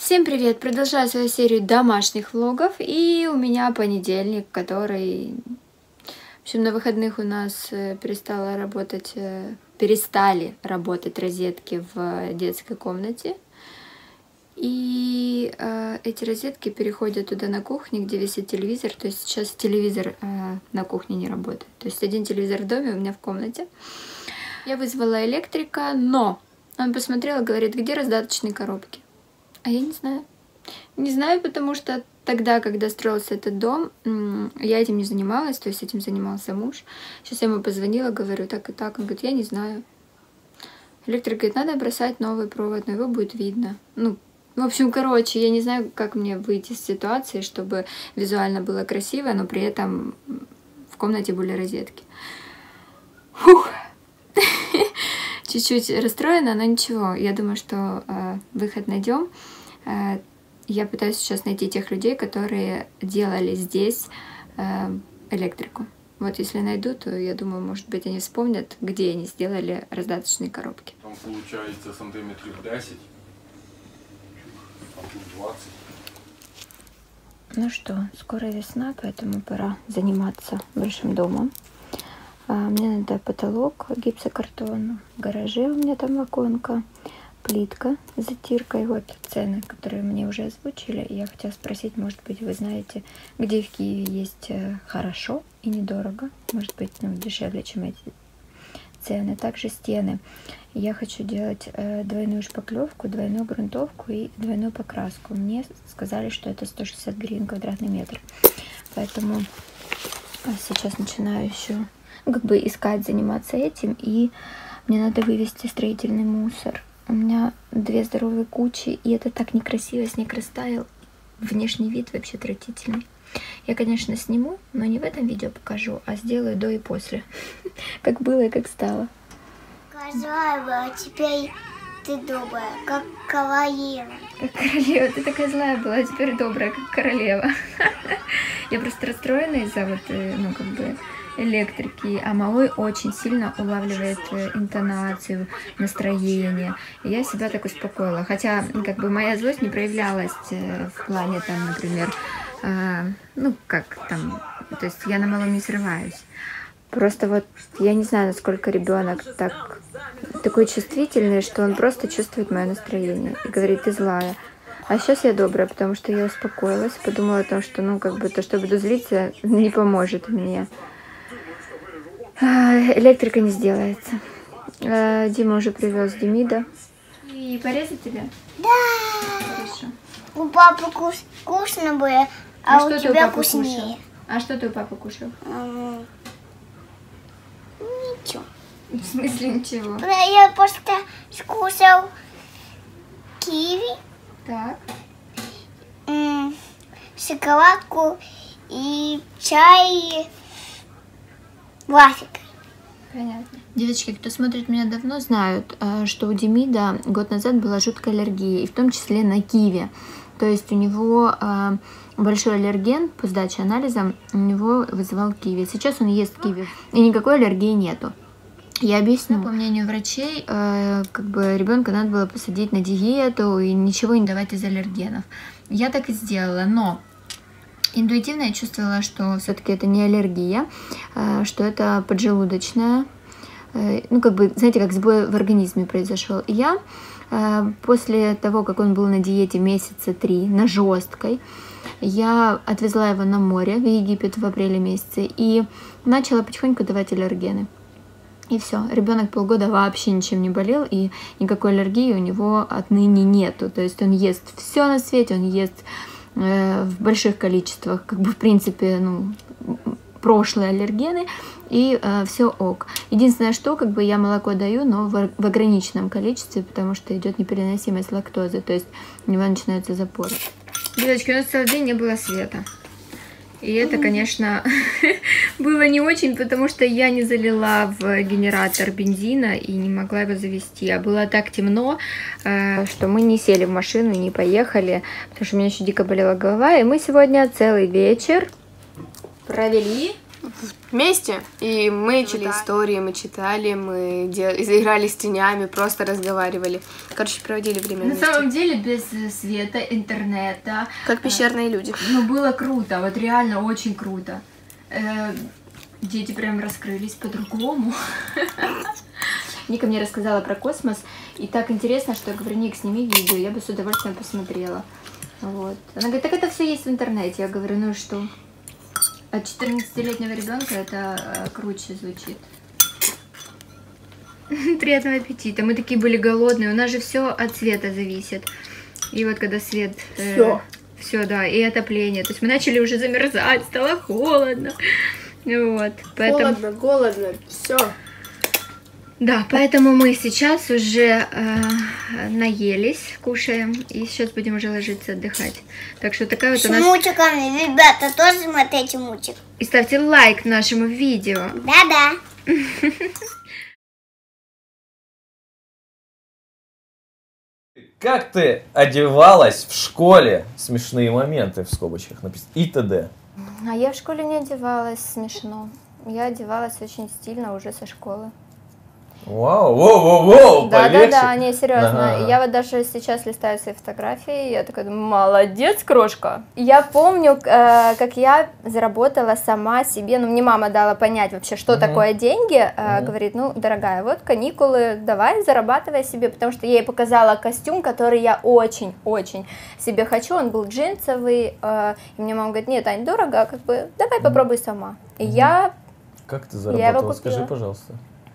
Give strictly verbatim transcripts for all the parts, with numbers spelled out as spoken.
Всем привет! Продолжаю свою серию домашних влогов, и у меня понедельник, который... В общем, на выходных у нас перестала работать, перестали работать розетки в детской комнате. И э, эти розетки переходят туда на кухне, где висит телевизор. То есть сейчас телевизор э, на кухне не работает. То есть один телевизор в доме, у меня в комнате. Я вызвала электрика, но он посмотрел и говорит, где раздаточные коробки. А я не знаю. Не знаю, потому что тогда, когда строился этот дом, я этим не занималась, то есть этим занимался муж. Сейчас я ему позвонила, говорю, так и так. Он говорит, я не знаю. Электрик говорит, надо бросать новый провод, но его будет видно. Ну, в общем, короче, я не знаю, как мне выйти из ситуации, чтобы визуально было красиво, но при этом в комнате были розетки. Фух. Чуть-чуть расстроена, но ничего. Я думаю, что э, выход найдем. Э, я пытаюсь сейчас найти тех людей, которые делали здесь э, электрику. Вот если найду, то я думаю, может быть, они вспомнят, где они сделали раздаточные коробки. Там получается сантиметрів десять, а тут двадцать. Ну что, скоро весна, поэтому пора заниматься большим домом. Мне надо потолок, гипсокартон, в гараже у меня там оконко, плитка с затиркой. Вот цены, которые мне уже озвучили. Я хотела спросить, может быть, вы знаете, где в Киеве есть хорошо и недорого. Может быть, ну, дешевле, чем эти цены. Также стены. Я хочу делать двойную шпаклевку, двойную грунтовку и двойную покраску. Мне сказали, что это сто шестьдесят гривен квадратный метр. Поэтому сейчас начинаю еще... как бы искать, заниматься этим, и мне надо вывести строительный мусор. У меня две здоровые кучи, и это так некрасиво, снег растаял, внешний вид вообще отвратительный. Я, конечно, сниму, но не в этом видео покажу, а сделаю до и после, как было и как стало. Злая была, теперь ты добрая, как королева. Как королева, ты такая злая была, а теперь добрая, как королева. Я просто расстроена из-за вот, ну, как бы, электрики, а малой очень сильно улавливает интонацию, настроение. И я себя так успокоила. Хотя, как бы, моя злость не проявлялась в плане, там, например, э, ну, как там, то есть я на малом не срываюсь. Просто вот, я не знаю, насколько ребенок так, такой чувствительный, что он просто чувствует мое настроение и говорит, ты злая. А сейчас я добрая, потому что я успокоилась, подумала о том, что, ну, как бы, то, что буду злиться, не поможет мне. Электрика не сделается. Дима уже привез Демида. И порезать тебя? Да. Хорошо. У папы вкус, вкусно было, а, а у тебя вкуснее. Кушал? А что ты у папы кушал? М-м, ничего. В смысле ничего? Я просто скушал киви, так. м-м, шоколадку и чай. Вафик. Понятно. Девочки, кто смотрит меня давно, знают, что у Демида год назад была жуткая аллергия, и в том числе на киви. То есть у него большой аллерген по сдаче анализа, у него вызывал киви. Сейчас он ест киви, и никакой аллергии нету. Я объясню. По мнению врачей, как бы ребенка надо было посадить на диету и ничего не давать из аллергенов. Я так и сделала, но... интуитивно я чувствовала, что все-таки это не аллергия, что это поджелудочная, ну, как бы, знаете, как сбой в организме произошел. И я после того, как он был на диете месяца три, на жесткой, я отвезла его на море в Египет в апреле месяце и начала потихоньку давать аллергены. И все, ребенок полгода вообще ничем не болел, и никакой аллергии у него отныне нету. То есть он ест все на свете, он ест в больших количествах, как бы, в принципе, ну, прошлые аллергены, и э, все ок. Единственное, что, как бы, я молоко даю, но в, в ограниченном количестве, потому что идет непереносимость лактозы, то есть у него начинаются запоры. Девочки, у нас целый день не было света. И это, конечно, было не очень, потому что я не залила в генератор бензина и не могла его завести. А было так темно, что мы не сели в машину, не поехали, потому что у меня еще дико болела голова. И мы сегодня целый вечер провели вместе, и мы учили истории, мы читали, мы дел... играли с тенями, просто разговаривали. Короче, проводили время На вместе. самом деле, без света, интернета. Как пещерные люди. Ну, было круто, вот реально очень круто. Э, дети прям раскрылись по-другому. Ника мне рассказала про космос, и так интересно, что я говорю: Ник, сними видео, я бы с удовольствием посмотрела. Вот. Она говорит: так это все есть в интернете. Я говорю: ну и что? От четырнадцатилетнего ребенка это э, круче звучит. Приятного аппетита. Мы такие были голодные. У нас же все от света зависит. И вот когда свет... Э, все. Все, да, и отопление. То есть мы начали уже замерзать, стало холодно. Вот, поэтому... Холодно, голодно, все. Да, поэтому мы сейчас уже э, наелись, кушаем, и сейчас будем уже ложиться отдыхать. Так что такая вот С у нас... мультиками, ребята, тоже смотрите мультик. И ставьте лайк нашему видео. Да-да. Как ты одевалась в школе? Смешные моменты в скобочках написано. И т.д. А я в школе не одевалась смешно. Я одевалась очень стильно уже со школы. Вау, воу, воу, воу, Да, да, полегче. да, не, серьезно. Ага. Я вот даже сейчас листаю свои фотографии, я такая думаю: молодец, крошка. Я помню, э, как я заработала сама себе, ну, мне мама дала понять вообще, что Мгм. такое деньги. Э, Мгм. Говорит: ну, дорогая, вот каникулы, давай, зарабатывай себе, потому что я ей показала костюм, который я очень-очень себе хочу, он был джинсовый, э, и мне мама говорит: нет, Ань, дорого, как бы, давай попробуй сама. И Мгм. я... Как ты Я заработала? его Скажи, купила. пожалуйста.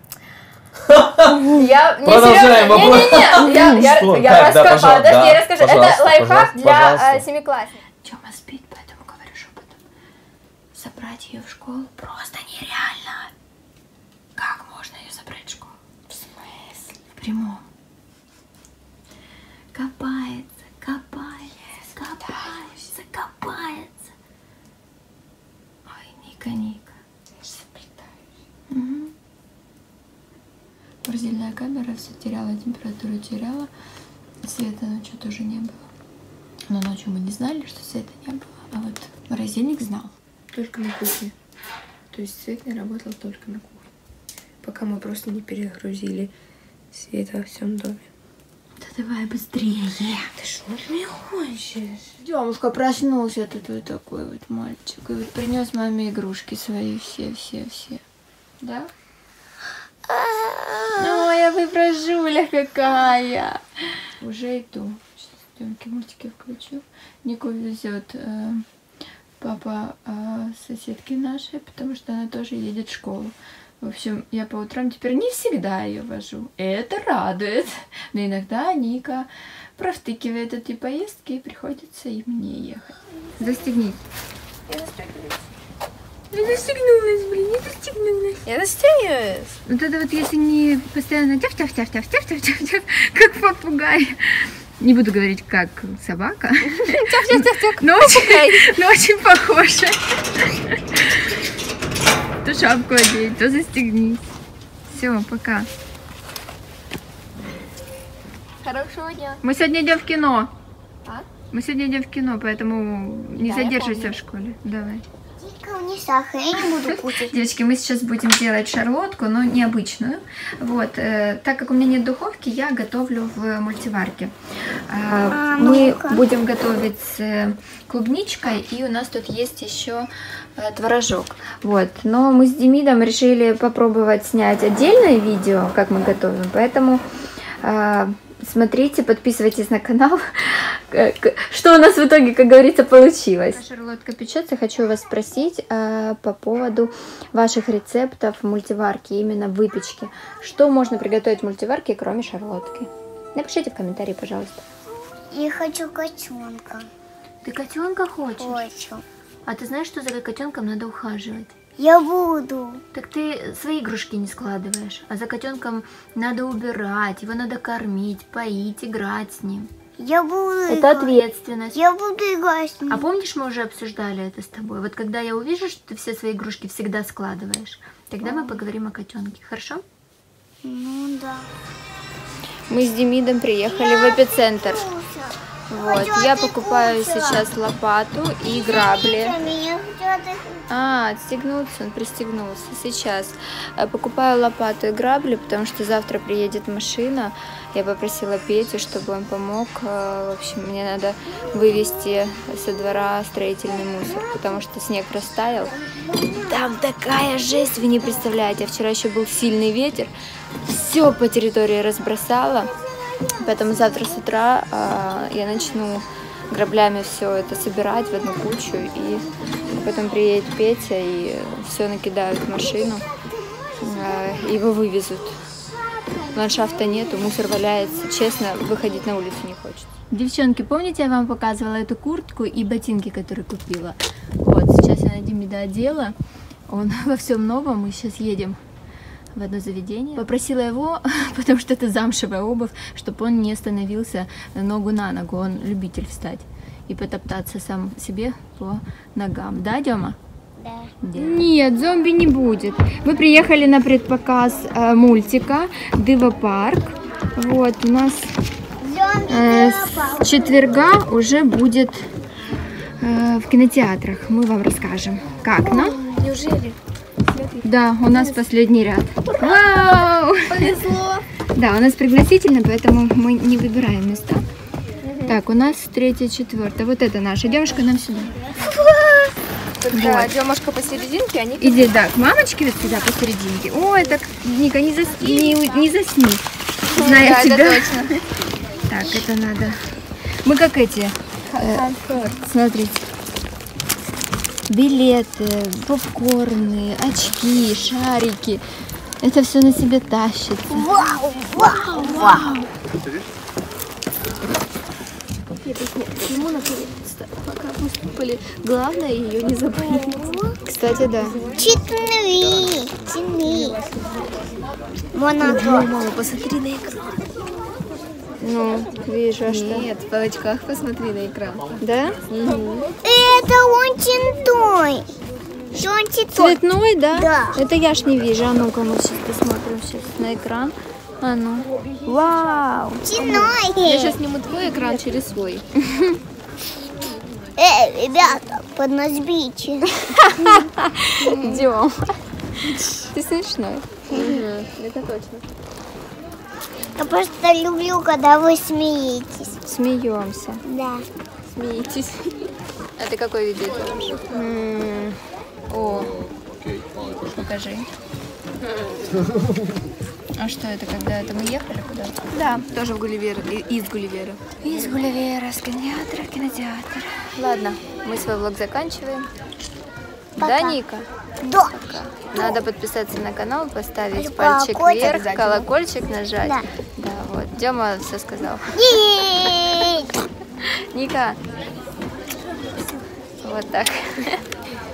Я, не, Продолжаем серьезно, вопрос. не-не-не, я, я, Что? я Как? Да, расскажу, пожалуйста, подожди, да, я расскажу, это пожалуйста, лайфхак пожалуйста, для пожалуйста. э, семиклассников. Тёма спит, поэтому говорю шепотом. Собрать ее в школу просто нереально. Как можно ее собрать в школу? В смысле? В прямом. Копается, копается, копается, копается. Ой, Ника, Ника. Угу. Морозильная камера все теряла, температуру теряла, света ночью тоже не было. Но ночью мы не знали, что света не было, а вот морозильник знал. Только на кухне. То есть свет не работал только на кухне. Пока мы просто не перегрузили свет во всем доме. Да давай быстрее. Ты что мне хочешь? Демушка проснулся тут вот такой вот мальчик. И вот принес маме игрушки свои все-все-все. Да? Ой, я выпражуля какая. Уже иду. Сейчас Демке мультики включу. Нику везет э, папа э, соседки нашей, потому что она тоже едет в школу. В общем, я по утрам теперь не всегда ее вожу. И это радует. Но иногда Ника провтыкивает эти поездки, и приходится и мне ехать. Застегнись. Я застегиваюсь. Я застегнулась, блин, я застегнулась. Я застегиваюсь. Вот это вот если не постоянно тяф-тяф-тяф-тяф-тяф-тяф-тяф, как попугай. Не буду говорить, как собака. Тяф-тяф-тяф-тяф. Но очень, но очень похоже. То шапку одеть, то застегнись. Все, пока. Хорошего дня. Мы сегодня идем в кино. А? Мы сегодня идем в кино, поэтому не Да, я задерживайся помню. в школе. Давай. Дико не сахар, я не буду кушать. Девочки, мы сейчас будем делать шарлотку, но необычную. Вот, э, так как у меня нет духовки, я готовлю в мультиварке. Э, А, мы ну-ка. будем готовить с э, клубничкой, и у нас тут есть еще э, творожок. Вот, но мы с Демидом решили попробовать снять отдельное видео, как мы готовим, поэтому... э, Смотрите, подписывайтесь на канал, что у нас в итоге, как говорится, получилось. Шарлотка печется. Хочу вас спросить э, по поводу ваших рецептов в мультиварке, именно выпечки. Что можно приготовить в мультиварке, кроме шарлотки? Напишите в комментарии, пожалуйста. Я хочу котенка. Ты котенка хочешь? Хочу. А ты знаешь, что за котенком надо ухаживать? Я буду. Так ты свои игрушки не складываешь, а за котенком надо убирать, его надо кормить, поить, играть с ним. Я буду Это играть. ответственность. Я буду играть с ним. А помнишь, мы уже обсуждали это с тобой? Вот когда я увижу, что ты все свои игрушки всегда складываешь, тогда мы поговорим о котенке, хорошо? Ну да. Мы с Демидом приехали в эпицентр. Вот, я покупаю сейчас лопату и грабли. А, отстегнуться, он пристегнулся. Сейчас покупаю лопату и грабли, потому что завтра приедет машина. Я попросила Петю, чтобы он помог. В общем, мне надо вывести со двора строительный мусор, потому что снег растаял. Там такая жесть, вы не представляете. Вчера еще был сильный ветер, все по территории разбросало. Поэтому завтра с утра э, я начну граблями все это собирать в одну кучу, и потом приедет Петя и все накидают в машину, э, его вывезут. Ландшафта нету, мусор валяется, честно, выходить на улицу не хочется. Девчонки, помните, я вам показывала эту куртку и ботинки, которые купила? Вот, сейчас я на Демида одела, он во всем новом, мы сейчас едем в одно заведение. Попросила его, потому что это замшевая обувь, чтобы он не становился ногу на ногу, он любитель встать и потоптаться сам себе по ногам. Да, Дема? Да. Нет, зомби не будет. Мы приехали на предпоказ э, мультика Дива Парк. Вот, у нас э, с четверга уже будет э, в кинотеатрах. Мы вам расскажем, как нам. Неужели? Да, у нас последний ряд. Вау! Повезло. Да, у нас пригласительно, поэтому мы не выбираем места. Так, у нас третье, четвертое. Вот это наша. Девушка, нам сюда. Да, Вот. Демушка посерединке, они... Иди, да, к мамочке вот сюда посерединке. Ой, так, Ника, не, зас... не, не засни. Знаю Да, тебя. это точно. Так, это надо. Мы как эти. э, смотрите. Билеты, попкорны, очки, шарики. Это все на себе тащится. Вау, вау, вау. Ему наконец-то пока поступили. Главное ее не забыть. Кстати, да. Четыре. Четыре. Монотон. Мама, посмотри на экран. Ну, вижу, а что? Нет, в очках посмотри на экран. Да? Это очень той. Что он той? Цветной, да? Да. Это я ж не вижу. А ну-ка, мы сейчас посмотрим сейчас на экран. А ну. Вау! Я Чиной. сейчас сниму твой экран через свой. Эй, ребята, поднажмите. Идем. Ты смешной. Это точно. Я просто люблю, когда вы смеетесь. Смеемся. Да. Смеетесь. А ты какой видео делаешь? М, О, покажи. А что это, когда это мы ехали куда-то? Да, тоже в Гулливер, и- из Гулливера. Из Гулливера, с кинотеатра, кинотеатр. Ладно, мы свой влог заканчиваем. Да, Ника? Да. Надо подписаться на канал, поставить Колокольчик пальчик вверх, обязательно. колокольчик нажать. Да. Да, вот. Дема все сказал. Е-е-е. Ника. Вот так.